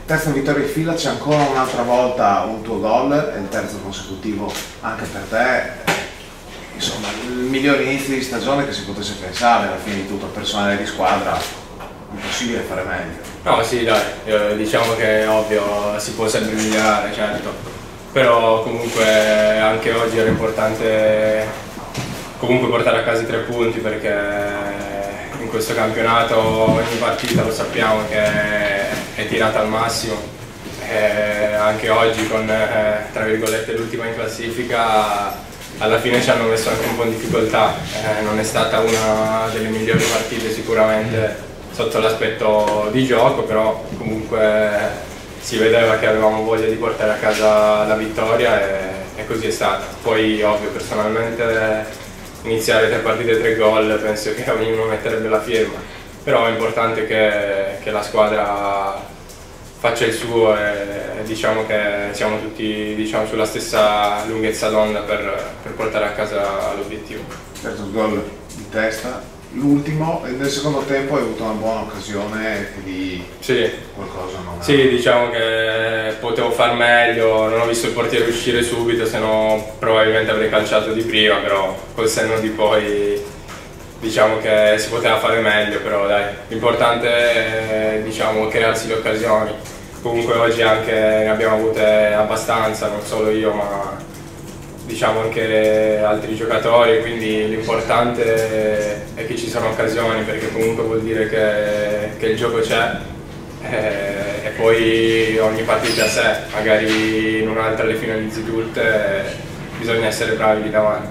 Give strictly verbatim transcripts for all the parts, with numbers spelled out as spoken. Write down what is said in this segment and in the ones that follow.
Terza vittoria in fila, c'è ancora un'altra volta un tuo gol, è il terzo consecutivo anche per te. Insomma, il miglior inizio di stagione che si potesse pensare, alla fine di tutto, personale di squadra, impossibile fare meglio. No, sì, dai, eh, diciamo che è ovvio, si può sempre migliorare, certo, però comunque anche oggi era importante comunque portare a casa i tre punti, perché in questo campionato ogni partita lo sappiamo che è tirata al massimo, e anche oggi con eh, tra virgolette l'ultima in classifica alla fine ci hanno messo anche un po' in difficoltà. Eh, non è stata una delle migliori partite sicuramente sotto l'aspetto di gioco, però comunque si vedeva che avevamo voglia di portare a casa la vittoria e, e così è stata. Poi ovvio, personalmente iniziare tre partite e tre gol penso che ognuno metterebbe la firma, però è importante che, che la squadra faccia il suo e diciamo che siamo tutti, diciamo, sulla stessa lunghezza d'onda per, per portare a casa l'obiettivo. Terzo gol di testa, l'ultimo, e nel secondo tempo hai avuto una buona occasione che di sì. qualcosa non ha. Sì, diciamo che potevo far meglio, non ho visto il portiere uscire subito, se no probabilmente avrei calciato di prima, però col senno di poi diciamo che si poteva fare meglio, però dai, l'importante è, diciamo, crearsi le occasioni. Comunque oggi anche ne abbiamo avute abbastanza, non solo io ma diciamo anche altri giocatori, quindi l'importante è che ci sono occasioni, perché comunque vuol dire che, che il gioco c'è e, e poi ogni partita a sé, magari in un'altra le finalizzi tutte, bisogna essere bravi lì davanti.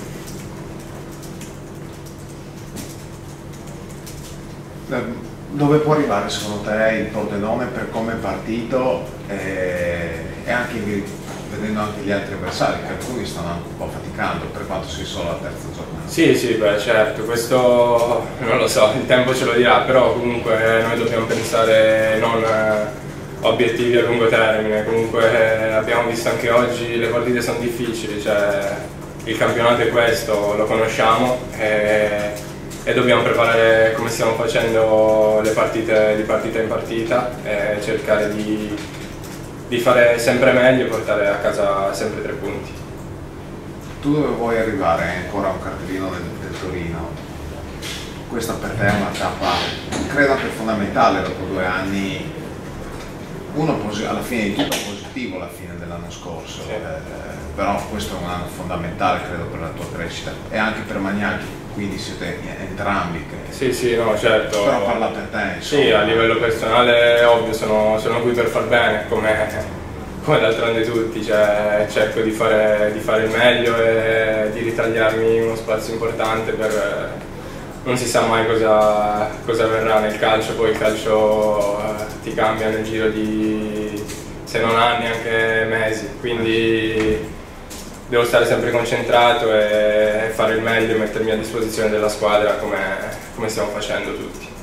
Dove può arrivare secondo te il Pordenone per come è partito e, e anche vedendo anche gli altri avversari, che alcuni stanno anche un po' faticando per quanto sia solo la terza giornata? Sì, sì, beh certo, questo non lo so, il tempo ce lo dirà, però comunque noi dobbiamo pensare non a obiettivi a lungo termine. Comunque abbiamo visto anche oggi, le partite sono difficili, cioè il campionato è questo, lo conosciamo e, e dobbiamo preparare come stiamo facendo le partite di partita in partita e cercare di, di fare sempre meglio e portare a casa sempre tre punti. Tu dove vuoi arrivare? Hai ancora un cartellino del, del Torino. Questa per te è una tappa, credo anche fondamentale dopo due anni, uno alla fine di tutto positivo alla fine dell'anno scorso, sì. eh, però questo è un anno fondamentale credo per la tua crescita e anche per Magnacchi. Quindi siete entrambi che... Sì, sì, no, certo. Però parla per te, insomma. Sì, a livello personale, ovvio, sono, sono qui per far bene, come, come d'altronde tutti, cioè, cerco di fare, di fare il meglio e di ritagliarmi uno spazio importante per... Non si sa mai cosa, cosa verrà nel calcio, poi il calcio eh, ti cambia nel giro di, se non anni, anche mesi, quindi... Devo stare sempre concentrato e fare il meglio e mettermi a disposizione della squadra come, come stiamo facendo tutti.